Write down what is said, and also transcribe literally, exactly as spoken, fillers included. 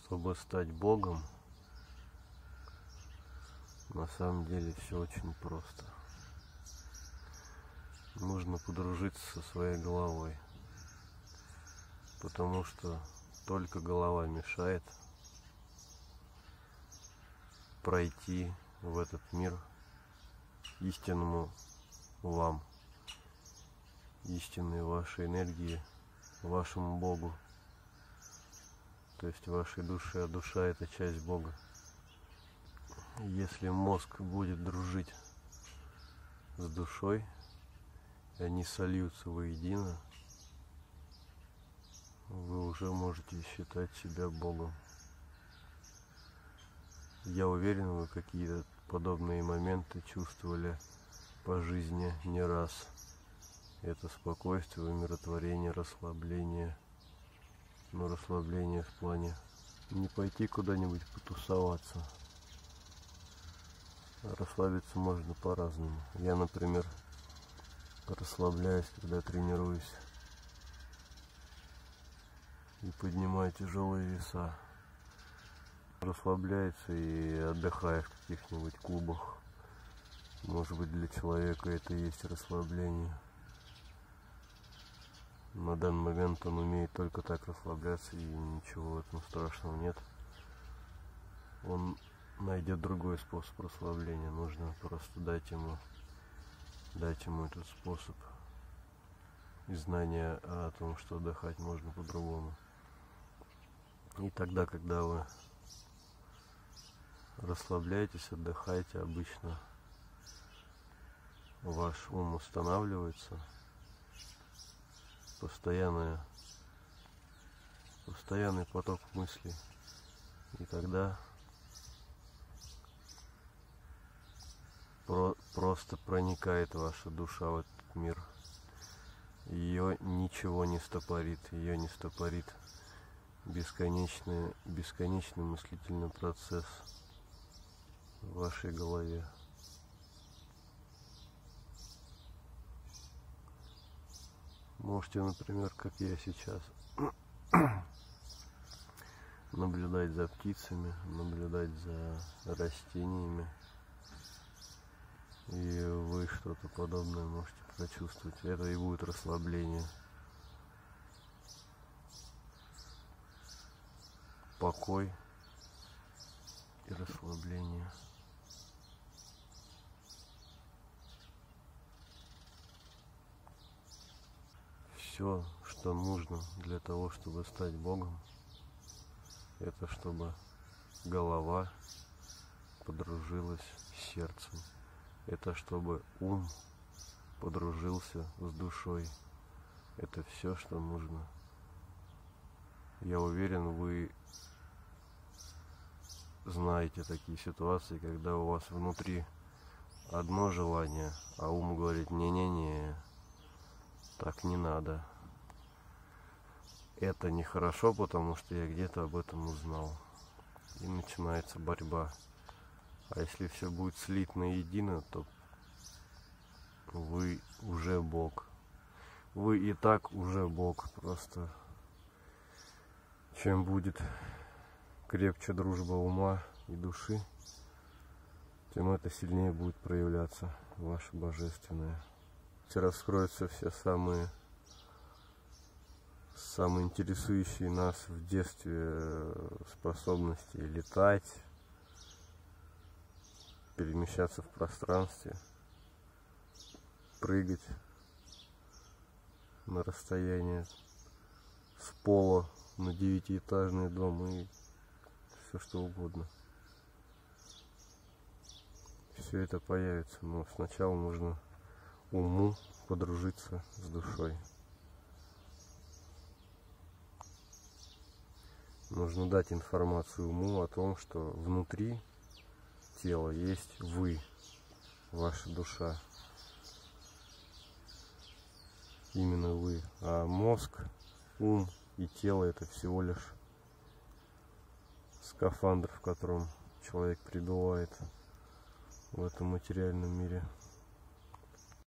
Чтобы стать Богом, на самом деле все очень просто. Нужно подружиться со своей головой, потому что только голова мешает пройти в этот мир истинному вам, истинной вашей энергии, вашему Богу, то есть вашей душе, а душа — это часть Бога. Если мозг будет дружить с душой, и они сольются воедино, вы уже можете считать себя Богом. Я уверен, вы какие-то подобные моменты чувствовали по жизни не раз. Это спокойствие, умиротворение, расслабление. Но расслабление в плане не пойти куда-нибудь потусоваться. Расслабиться можно по-разному. Я, например, расслабляюсь, когда тренируюсь и поднимаю тяжелые веса. Расслабляется и отдыхая в каких-нибудь клубах. Может быть, для человека это и есть расслабление. На данный момент он умеет только так расслабляться, и ничего в этом страшного нет. Он найдет другой способ расслабления. Нужно просто дать ему, дать ему этот способ. И знание о том, что отдыхать можно по-другому. И тогда, когда вы расслабляетесь, отдыхаете, обычно ваш ум устанавливается. Постоянная, постоянный поток мыслей. И тогда про, просто проникает ваша душа в этот мир. Ее ничего не стопорит, ее не стопорит бесконечный, бесконечный мыслительный процесс в вашей голове. Можете, например, как я сейчас, наблюдать за птицами, наблюдать за растениями, и вы что-то подобное можете прочувствовать. Это и будет расслабление, покой и расслабление. Все, что нужно для того, чтобы стать Богом, это чтобы голова подружилась с сердцем. Это чтобы ум подружился с душой. Это все, что нужно. Я уверен, вы знаете такие ситуации, когда у вас внутри одно желание, а ум говорит: не-не-не, так не надо. Это нехорошо, потому что я где-то об этом узнал. И начинается борьба. А если все будет слито едино, то вы уже Бог. Вы и так уже Бог. Просто чем будет крепче дружба ума и души, тем это сильнее будет проявляться ваше божественное. Раскроются все самые, самые интересующие нас в детстве способности летать, перемещаться в пространстве, прыгать на расстояние с пола на девятиэтажный дом и все что угодно. Все это появится, но сначала нужно уму подружиться с душой. Нужно дать информацию уму о том, что внутри тела есть вы, ваша душа. Именно вы. А мозг, ум и тело — это всего лишь скафандр, в котором человек пребывает в этом материальном мире.